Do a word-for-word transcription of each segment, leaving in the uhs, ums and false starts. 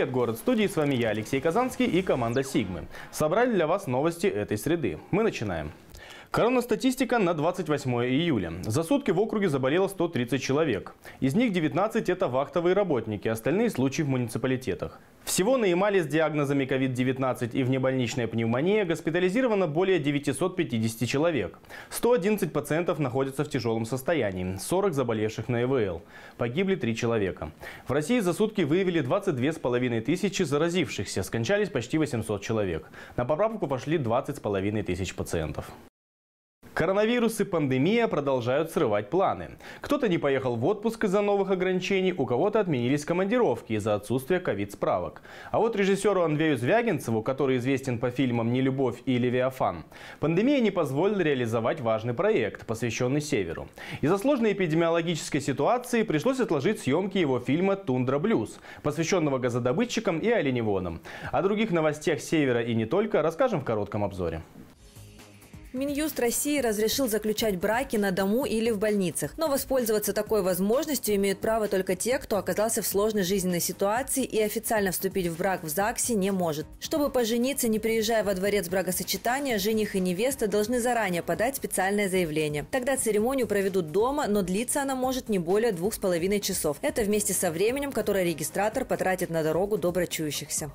Привет, город! В студии с вами я, Алексей Казанский, и команда Сигмы. Собрали для вас новости этой среды. Мы начинаем. Коронастатистика на двадцать восьмое июля. За сутки в округе заболело сто тридцать человек. Из них девятнадцать – это вахтовые работники, остальные случаи в муниципалитетах. Всего на Ямале с диагнозами ковид девятнадцать и внебольничная пневмония госпитализировано более девятисот пятидесяти человек. сто одиннадцать пациентов находятся в тяжелом состоянии, сорок заболевших на ИВЛ. Погибли три человека. В России за сутки выявили двадцать две с половиной тысячи заразившихся, скончались почти восемьсот человек. На поправку пошли двадцать с половиной тысяч пациентов. Коронавирус и пандемия продолжают срывать планы. Кто-то не поехал в отпуск из-за новых ограничений, у кого-то отменились командировки из-за отсутствия ковид-справок. А вот режиссеру Андрею Звягинцеву, который известен по фильмам «Нелюбовь» и «Левиафан», пандемия не позволила реализовать важный проект, посвященный Северу. Из-за сложной эпидемиологической ситуации пришлось отложить съемки его фильма «Тундра Блюз», посвященного газодобытчикам и оленеводам. О других новостях Севера и не только расскажем в коротком обзоре. Минюст России разрешил заключать браки на дому или в больницах. Но воспользоваться такой возможностью имеют право только те, кто оказался в сложной жизненной ситуации и официально вступить в брак в ЗАГСе не может. Чтобы пожениться, не приезжая во дворец бракосочетания, жених и невеста должны заранее подать специальное заявление. Тогда церемонию проведут дома, но длиться она может не более двух с половиной часов. Это вместе со временем, которое регистратор потратит на дорогу до брачующихся.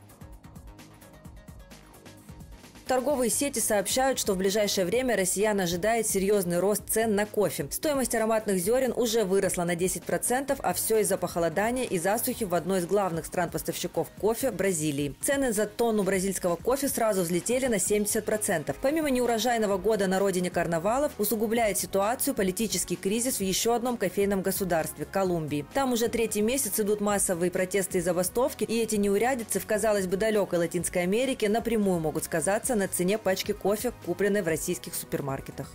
Торговые сети сообщают, что в ближайшее время россиян ожидает серьезный рост цен на кофе. Стоимость ароматных зерен уже выросла на десять процентов, а все из-за похолодания и засухи в одной из главных стран-поставщиков кофе – Бразилии. Цены за тонну бразильского кофе сразу взлетели на семьдесят процентов. Помимо неурожайного года на родине карнавалов, усугубляет ситуацию политический кризис в еще одном кофейном государстве – Колумбии. Там уже третий месяц идут массовые протесты и забастовки, и эти неурядицы в, казалось бы, далекой Латинской Америке напрямую могут сказаться на цене пачки кофе, купленной в российских супермаркетах.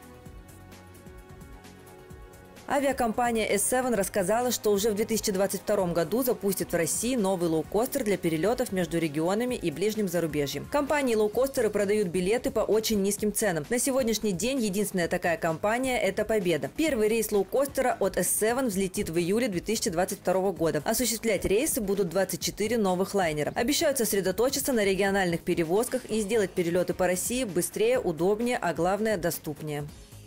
Авиакомпания эс севен рассказала, что уже в две тысячи двадцать втором году запустит в России новый лоукостер для перелетов между регионами и ближним зарубежьем. Компании-лоукостеры продают билеты по очень низким ценам. На сегодняшний день единственная такая компания – это Победа. Первый рейс лоукостера от эс севен взлетит в июле две тысячи двадцать второго года. Осуществлять рейсы будут двадцать четыре новых лайнера. Обещают сосредоточиться на региональных перевозках и сделать перелеты по России быстрее, удобнее, а главное – доступнее.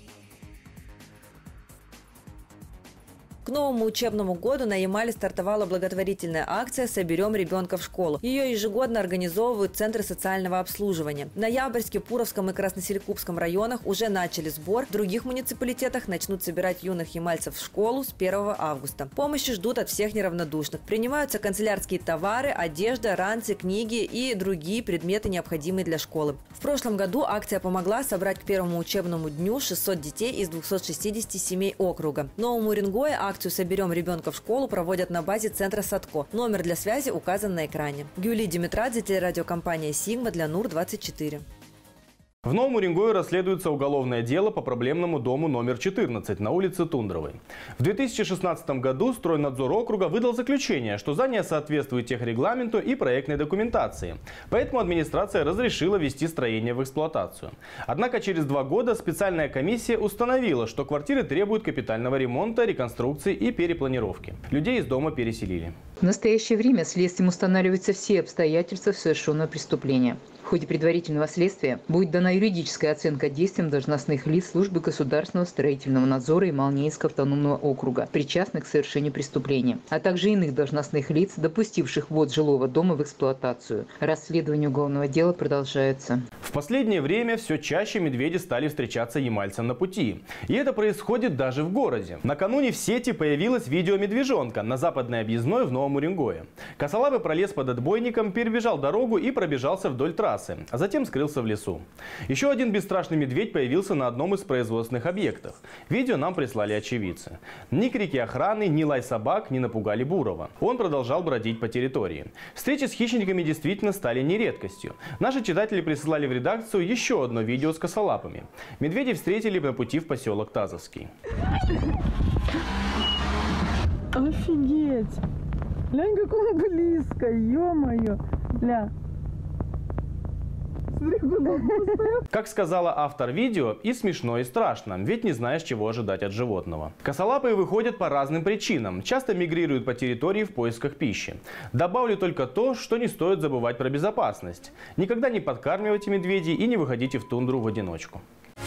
К новому учебному году на Ямале стартовала благотворительная акция «Соберем ребенка в школу». Ее ежегодно организовывают центры социального обслуживания. В Ноябрьске, Пуровском и Красноселекупском районах уже начали сбор. В других муниципалитетах начнут собирать юных ямальцев в школу с первого августа. Помощи ждут от всех неравнодушных. Принимаются канцелярские товары, одежда, ранцы, книги и другие предметы, необходимые для школы. В прошлом году акция помогла собрать к первому учебному дню шестьсот детей из двухсот шестидесяти семей округа. В Новом Уренгое акцию «Соберем ребенка в школу» проводят на базе центра Садко. Номер для связи указан на экране. Гюли Димитрадзе, телерадиокомпания «Сигма» для Нур двадцать четыре. В Новом Уренгое расследуется уголовное дело по проблемному дому номер четырнадцать на улице Тундровой. В две тысячи шестнадцатом году стройнадзор округа выдал заключение, что здание соответствует техрегламенту и проектной документации. Поэтому администрация разрешила ввести строение в эксплуатацию. Однако через два года специальная комиссия установила, что квартиры требуют капитального ремонта, реконструкции и перепланировки. Людей из дома переселили. В настоящее время следствием устанавливаются все обстоятельства совершенного преступления. В ходе предварительного следствия будет дана юридическая оценка действиям должностных лиц службы государственного строительного надзора Ямал-Ненецкого автономного округа, причастных к совершению преступления, а также иных должностных лиц, допустивших ввод жилого дома в эксплуатацию. Расследование уголовного дела продолжается. В последнее время все чаще медведи стали встречаться ямальцам на пути. И это происходит даже в городе. Накануне в сети появилось видео медвежонка на западной объездной в Новом Уренгое. Косолапый пролез под отбойником, перебежал дорогу и пробежался вдоль трассы, а затем скрылся в лесу. Еще один бесстрашный медведь появился на одном из производственных объектов. Видео нам прислали очевидцы. Ни крики охраны, ни лай собак не напугали Бурова. Он продолжал бродить по территории. Встречи с хищниками действительно стали не редкостью. Наши читатели присылали в редакцию еще одно видео с косолапами. Медведей встретили на пути в поселок Тазовский. Офигеть! Глянь, как он близко, ё-моё! Ля. Как сказала автор видео, и смешно, и страшно, ведь не знаешь, чего ожидать от животного. Косолапые выходят по разным причинам, часто мигрируют по территории в поисках пищи. Добавлю только то, что не стоит забывать про безопасность. Никогда не подкармливайте медведей и не выходите в тундру в одиночку.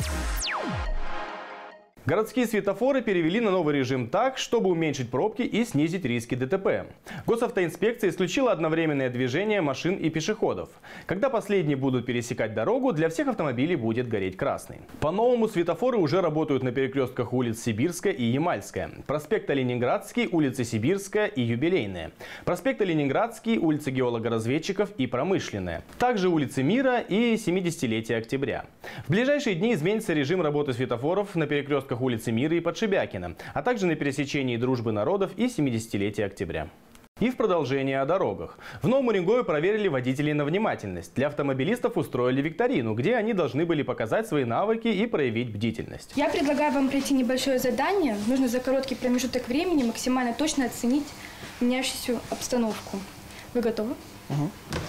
Городские светофоры перевели на новый режим так, чтобы уменьшить пробки и снизить риски ДТП. Госавтоинспекция исключила одновременное движение машин и пешеходов. Когда последние будут пересекать дорогу, для всех автомобилей будет гореть красный. По-новому светофоры уже работают на перекрестках улиц Сибирская и Ямальская, проспекта Ленинградский, улицы Сибирская и Юбилейная, проспекта Ленинградский, улицы Геолога-разведчиков и Промышленная, также улицы Мира и семидесятилетия Октября. В ближайшие дни изменится режим работы светофоров на перекрестках улицы Мира и Подшибякина, а также на пересечении Дружбы народов и семидесятилетия Октября. И в продолжение о дорогах. В Новом Уренгое проверили водителей на внимательность. Для автомобилистов устроили викторину, где они должны были показать свои навыки и проявить бдительность. Я предлагаю вам пройти небольшое задание. Нужно за короткий промежуток времени максимально точно оценить меняющуюся обстановку. Вы готовы? Угу.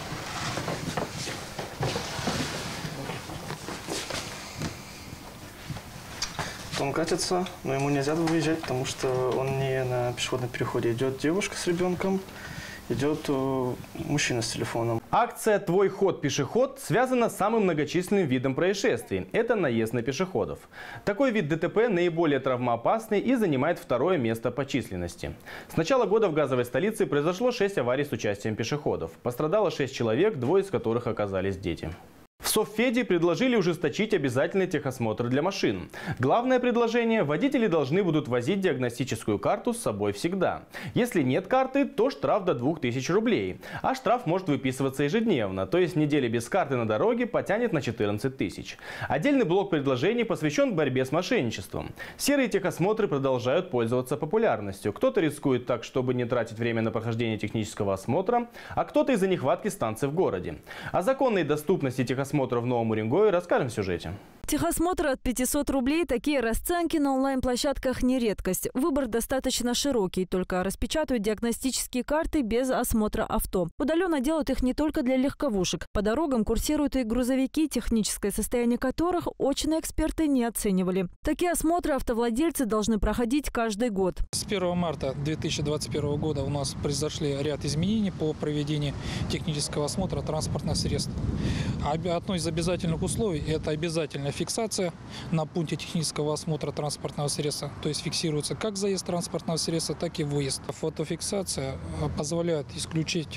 Он катится, но ему нельзя выезжать, потому что он не на пешеходном переходе. Идет девушка с ребенком, идет мужчина с телефоном. Акция «Твой ход, пешеход» связана с самым многочисленным видом происшествий – это наезд на пешеходов. Такой вид ДТП наиболее травмоопасный и занимает второе место по численности. С начала года в газовой столице произошло шесть аварий с участием пешеходов. Пострадало шесть человек, двое из которых оказались дети. В Совфеде предложили ужесточить обязательный техосмотр для машин. Главное предложение – водители должны будут возить диагностическую карту с собой всегда. Если нет карты, то штраф до двух тысяч рублей. А штраф может выписываться ежедневно, то есть неделя без карты на дороге потянет на четырнадцать тысяч. Отдельный блок предложений посвящен борьбе с мошенничеством. Серые техосмотры продолжают пользоваться популярностью. Кто-то рискует так, чтобы не тратить время на прохождение технического осмотра, а кто-то из-за нехватки станций в городе. О законной доступности техосмотра в Новом Уренгое расскажем в сюжете. Техосмотр от пятисот рублей. Такие расценки на онлайн-площадках не редкость. Выбор достаточно широкий. Только распечатывают диагностические карты без осмотра авто. Удаленно делают их не только для легковушек. По дорогам курсируют и грузовики, техническое состояние которых очные эксперты не оценивали. Такие осмотры автовладельцы должны проходить каждый год. С первого марта две тысячи двадцать первого года у нас произошли ряд изменений по проведению технического осмотра транспортных средств. Одно из обязательных условий – это обязательная фиксация на пункте технического осмотра транспортного средства. То есть фиксируется как заезд транспортного средства, так и выезд. Фотофиксация позволяет исключить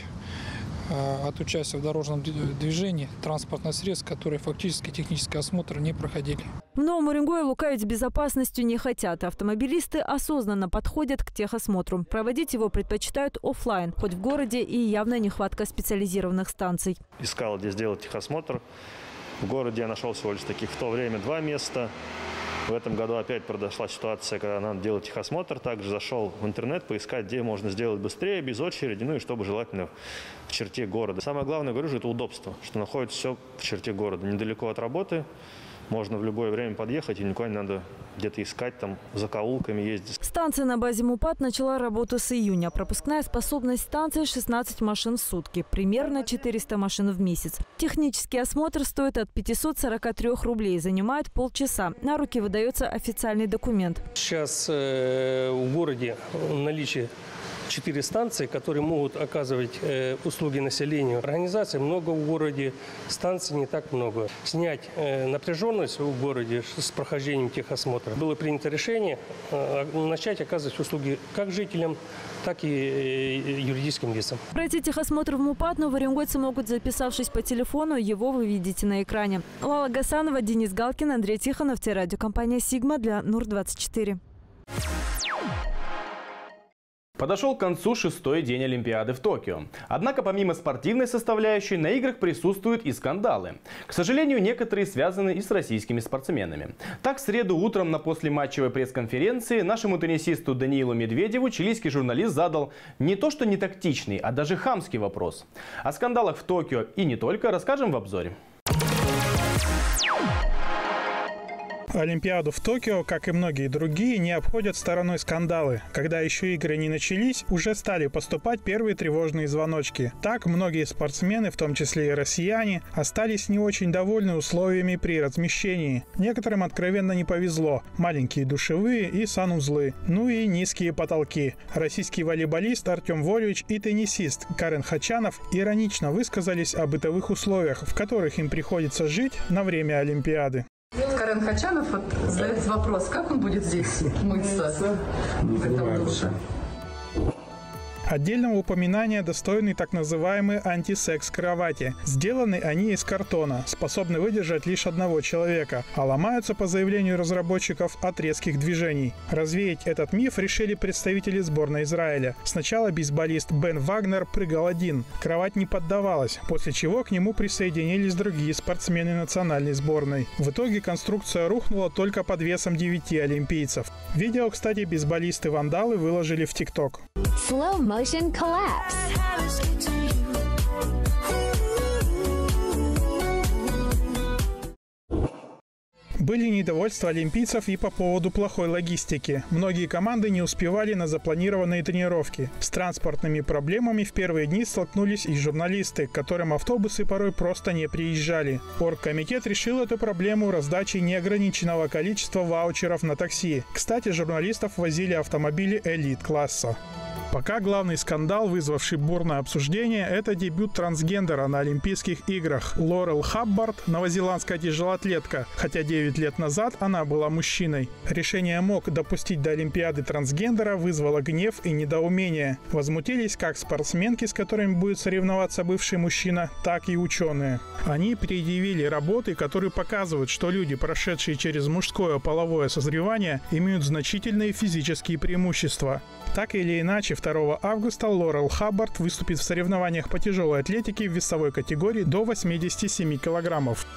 от участия в дорожном движении транспортных средств, которые фактически технический осмотр не проходили. В Новом Уренгое лукавить с безопасностью не хотят. Автомобилисты осознанно подходят к техосмотру. Проводить его предпочитают офлайн, хоть в городе и явная нехватка специализированных станций. Искал, где сделать техосмотр. В городе я нашел всего лишь таких в то время два места. В этом году опять произошла ситуация, когда надо делать техосмотр. Также зашел в интернет поискать, где можно сделать быстрее, без очереди, ну и чтобы желательно в черте города. Самое главное, говорю же, это удобство, что находится все в черте города, недалеко от работы. Можно в любое время подъехать, и никуда не надо где-то искать, там, закоулками ездить. Станция на базе МУПАТ начала работу с июня. Пропускная способность станции шестнадцать машин в сутки. Примерно четыреста машин в месяц. Технический осмотр стоит от пятисот сорока трёх рублей. Занимает полчаса. На руки выдается официальный документ. Сейчас э, в городе наличие четыре станции, которые могут оказывать э, услуги населению. Организаций много в городе, станций не так много. Снять э, напряженность в городе с прохождением техосмотра. Было принято решение э, начать оказывать услуги как жителям, так и э, юридическим лицам. Пройти техосмотр в МУПАТ новоуренгойцы могут, записавшись по телефону. Его вы видите на экране. Лала Гасанова, Денис Галкин, Андрей Тихонов, телерадиокомпания «Сигма» для Нур двадцать четыре. Подошел к концу шестой день Олимпиады в Токио. Однако помимо спортивной составляющей на играх присутствуют и скандалы. К сожалению, некоторые связаны и с российскими спортсменами. Так, в среду утром на послематчевой пресс-конференции нашему теннисисту Даниилу Медведеву чилийский журналист задал не то что не тактичный, а даже хамский вопрос. О скандалах в Токио и не только расскажем в обзоре. Олимпиаду в Токио, как и многие другие, не обходят стороной скандалы. Когда еще игры не начались, уже стали поступать первые тревожные звоночки. Так, многие спортсмены, в том числе и россияне, остались не очень довольны условиями при размещении. Некоторым откровенно не повезло. Маленькие душевые и санузлы. Ну и низкие потолки. Российский волейболист Артем Волевич и теннисист Карен Хачанов иронично высказались о бытовых условиях, в которых им приходится жить на время Олимпиады. Карен Хачанов вот задает вопрос, как он будет здесь мыться, когда в душе? Отдельного упоминания достойны так называемые антисекс-кровати. Сделаны они из картона, способны выдержать лишь одного человека, а ломаются, по заявлению разработчиков, от резких движений. Развеять этот миф решили представители сборной Израиля. Сначала бейсболист Бен Вагнер прыгал один. Кровать не поддавалась, после чего к нему присоединились другие спортсмены национальной сборной. В итоге конструкция рухнула только под весом девяти олимпийцев. Видео, кстати, бейсболисты-вандалы выложили в ТикТок. Slow motion collapse. Были недовольства олимпийцев и по поводу плохой логистики. Многие команды не успевали на запланированные тренировки. С транспортными проблемами в первые дни столкнулись и журналисты, к которым автобусы порой просто не приезжали. Оргкомитет решил эту проблему раздачей неограниченного количества ваучеров на такси. Кстати, журналистов возили автомобили элит-класса. Пока главный скандал, вызвавший бурное обсуждение, это дебют трансгендера на Олимпийских играх. Лорел Хаббард – новозеландская тяжелоатлетка, хотя девять лет назад она была мужчиной. Решение МОК допустить до Олимпиады трансгендера вызвало гнев и недоумение. Возмутились как спортсменки, с которыми будет соревноваться бывший мужчина, так и ученые. Они предъявили работы, которые показывают, что люди, прошедшие через мужское половое созревание, имеют значительные физические преимущества. Так или иначе, второго августа Лорел Хаббард выступит в соревнованиях по тяжелой атлетике в весовой категории до восьмидесяти семи килограммов.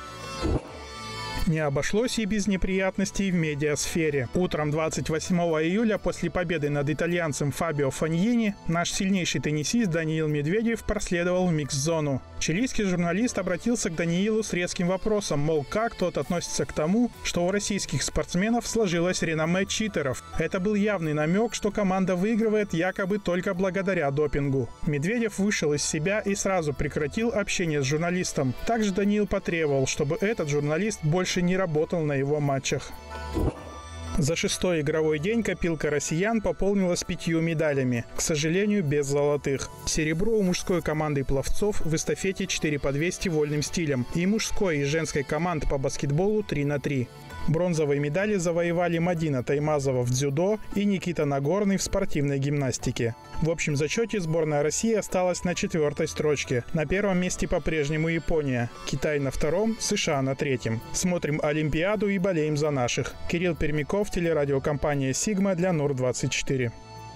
Не обошлось и без неприятностей в медиасфере. Утром двадцать восьмого июля, после победы над итальянцем Фабио Фаньини, наш сильнейший теннисист Даниил Медведев проследовал в микс-зону. Чилийский журналист обратился к Даниилу с резким вопросом, мол, как тот относится к тому, что у российских спортсменов сложилось реноме читеров. Это был явный намек, что команда выигрывает якобы только благодаря допингу. Медведев вышел из себя и сразу прекратил общение с журналистом. Также Даниил потребовал, чтобы этот журналист больше не работал на его матчах. За шестой игровой день копилка россиян пополнилась пятью медалями, к сожалению, без золотых. Серебро у мужской команды пловцов в эстафете четыре по двести вольным стилем и мужской и женской команд по баскетболу три на три. Бронзовые медали завоевали Мадина Таймазова в дзюдо и Никита Нагорный в спортивной гимнастике. В общем зачете сборная России осталась на четвертой строчке. На первом месте по-прежнему Япония. Китай на втором, США на третьем. Смотрим Олимпиаду и болеем за наших. Кирилл Пермяков, телерадиокомпания «Сигма» для Нур двадцать четыре.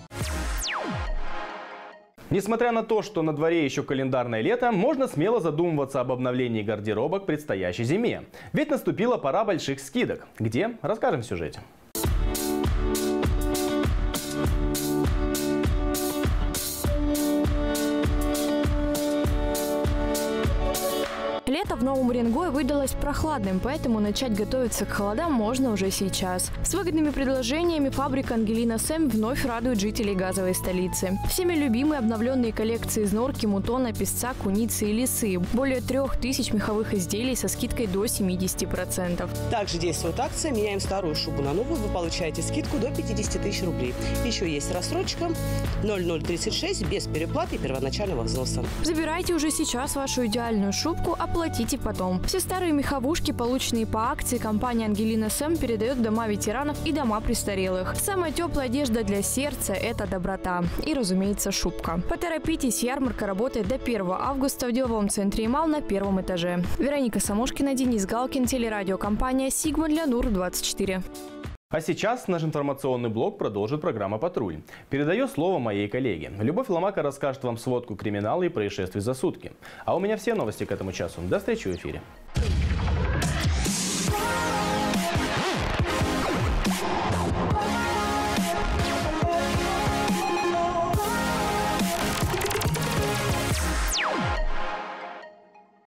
Несмотря на то, что на дворе еще календарное лето, можно смело задумываться об обновлении гардероба к предстоящей зиме. Ведь наступила пора больших скидок. Где? Расскажем в сюжете. Лето в Новом Уренгое выдалось прохладным, поэтому начать готовиться к холодам можно уже сейчас. С выгодными предложениями фабрика Ангелина Сэм вновь радует жителей газовой столицы. Всеми любимые обновленные коллекции из норки, мутона, песца, куницы и лисы. Более трех тысяч меховых изделий со скидкой до семидесяти процентов. Также действует акция «Меняем старую шубу на новую». Вы получаете скидку до пятидесяти тысяч рублей. Еще есть рассрочка ноль ноль тридцать шесть без переплаты и первоначального взноса. Забирайте уже сейчас вашу идеальную шубку, оплатите потом. Все старые меховушки, полученные по акции, компания Ангелина Сэм передает в дома ветеранов и дома престарелых. Самая теплая одежда для сердца – это доброта. И, разумеется, шубка. Поторопитесь, ярмарка работает до первого августа в деловом центре «Ямал» на первом этаже. Вероника Самошкина, Денис Галкин, телерадиокомпания «Сигма» для Нур двадцать четыре. А сейчас наш информационный блок продолжит программа «Патруль». Передаю слово моей коллеге. Любовь Ломака расскажет вам сводку криминала и происшествий за сутки. А у меня все новости к этому часу. До встречи в эфире.